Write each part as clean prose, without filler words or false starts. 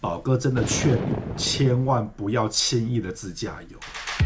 宝哥真的劝你千万不要轻易的自驾游。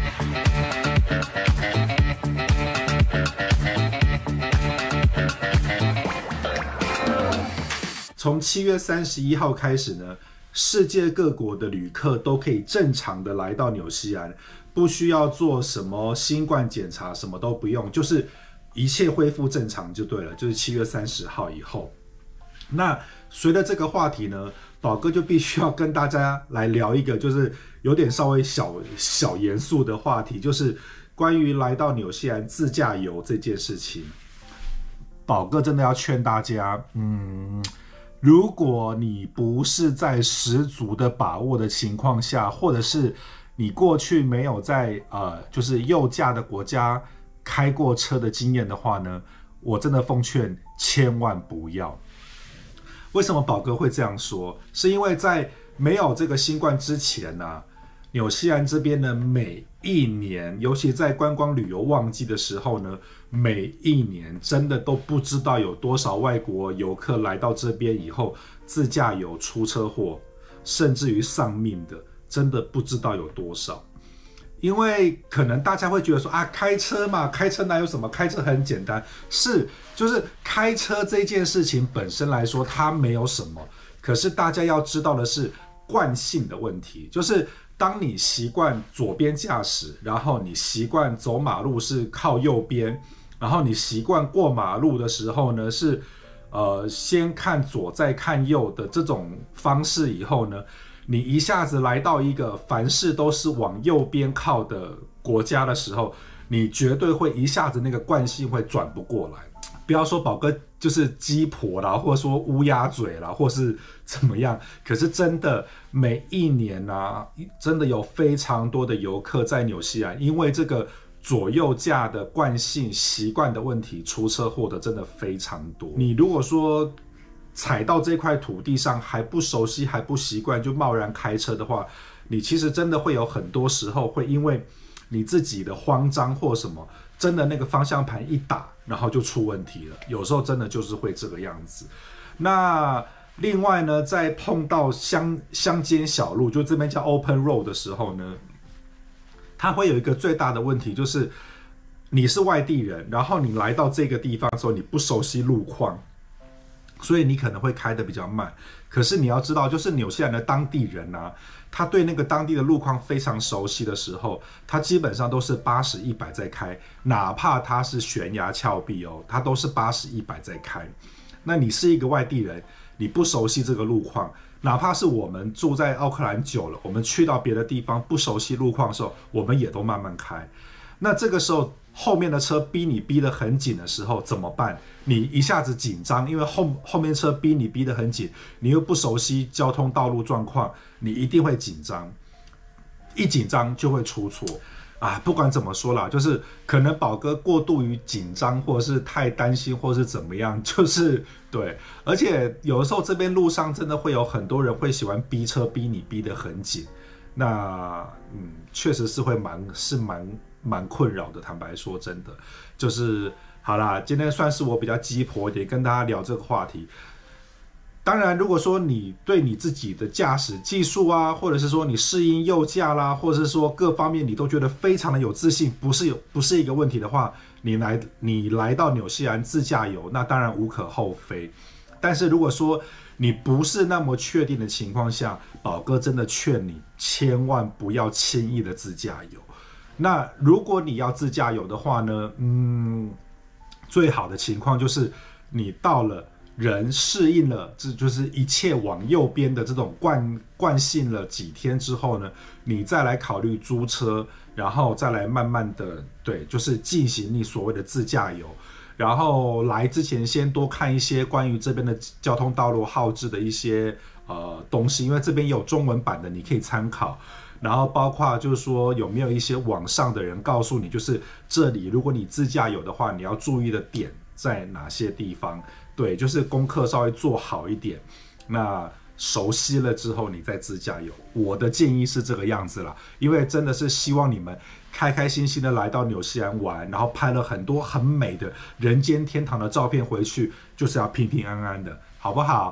从7月31号开始呢，世界各国的旅客都可以正常的来到纽西兰，不需要做什么新冠检查，什么都不用，就是一切恢复正常就对了，就是7月30号以后。那随着这个话题呢，宝哥就必须要跟大家来聊一个就是有点稍微小严肃的话题，就是关于来到纽西兰自驾游这件事情。宝哥真的要劝大家，如果你不是在十足的把握的情况下，或者是你过去没有在就是右驾的国家开过车的经验的话呢，我真的奉劝千万不要。为什么宝哥会这样说？是因为在没有这个新冠之前呢，纽西兰这边呢，每一年，尤其在观光旅游旺季的时候呢，每一年真的都不知道有多少外国游客来到这边以后自驾游出车祸，甚至于丧命的，真的不知道有多少。因为可能大家会觉得说啊，开车嘛，开车哪有什么，开车很简单。就是开车这件事情本身来说，它没有什么。可是大家要知道的是惯性的问题，就是当你习惯左边驾驶，然后你习惯走马路是靠右边，然后你习惯过马路的时候呢，是先看左再看右的这种方式以后呢，你一下子来到一个凡事都是往右边靠的国家的时候，你绝对会一下子那个惯性会转不过来。不要说宝哥就是鸡婆啦，或者说乌鸦嘴啦，或是怎么样，可是真的每一年啊，真的有非常多的游客在纽西兰，因为这个左右驾的惯性习惯的问题出车祸的真的非常多。你如果说踩到这块土地上还不熟悉还不习惯就贸然开车的话，你其实真的会有很多时候会因为你自己的慌张或什么，真的那个方向盘一打然后就出问题了，有时候真的就是会这个样子。那另外呢，在碰到乡间小路，就这边叫 open road 的时候呢，它会有一个最大的问题，就是你是外地人，然后你来到这个地方的时候，你不熟悉路况，所以你可能会开得比较慢。可是你要知道，就是纽西兰的当地人啊，他对那个当地的路况非常熟悉的时候，他基本上都是80、100在开，哪怕他是悬崖峭壁哦，他都是80、100在开。那你是一个外地人，你不熟悉这个路况，哪怕是我们住在奥克兰久了，我们去到别的地方不熟悉路况的时候，我们也都慢慢开。那这个时候后面的车逼你逼得很紧的时候怎么办？你一下子紧张，因为后面车逼你逼得很紧，你又不熟悉交通道路状况，你一定会紧张，一紧张就会出错啊！不管怎么说啦，就是可能宝哥过度于紧张，或者是太担心，或是怎么样，就是对。而且有的时候这边路上真的会有很多人会喜欢逼车逼你逼得很紧，那确实是会蛮困扰的。坦白说，真的就是好啦，今天算是我比较鸡婆一点，跟大家聊这个话题。当然，如果说你对你自己的驾驶技术啊，或者是说你适应右驾啦，或者是说各方面你都觉得非常的有自信，不是一个问题的话，你来到纽西兰自驾游，那当然无可厚非。但是如果说你不是那么确定的情况下，宝哥真的劝你千万不要轻易的自驾游。那如果你要自驾游的话呢，最好的情况就是你到了人适应了，这就是一切往右边的这种惯性了几天之后呢，你再来考虑租车，然后再来慢慢的就是进行你所谓的自驾游。然后来之前先多看一些关于这边的交通道路号志的一些东西，因为这边有中文版的，你可以参考。然后包括就是说有没有一些网上的人告诉你，就是这里如果你自驾游的话，你要注意的点在哪些地方？对，就是功课稍微做好一点，那熟悉了之后你再自驾游。我的建议是这个样子啦，因为真的是希望你们开开心心的来到纽西兰玩，然后拍了很多很美的人间天堂的照片回去，就是要平平安安的，好不好？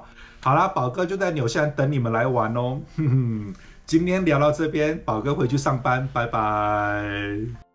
好啦，宝哥就在纽西兰等你们来玩哦。今天聊到这边，宝哥回去上班，拜拜。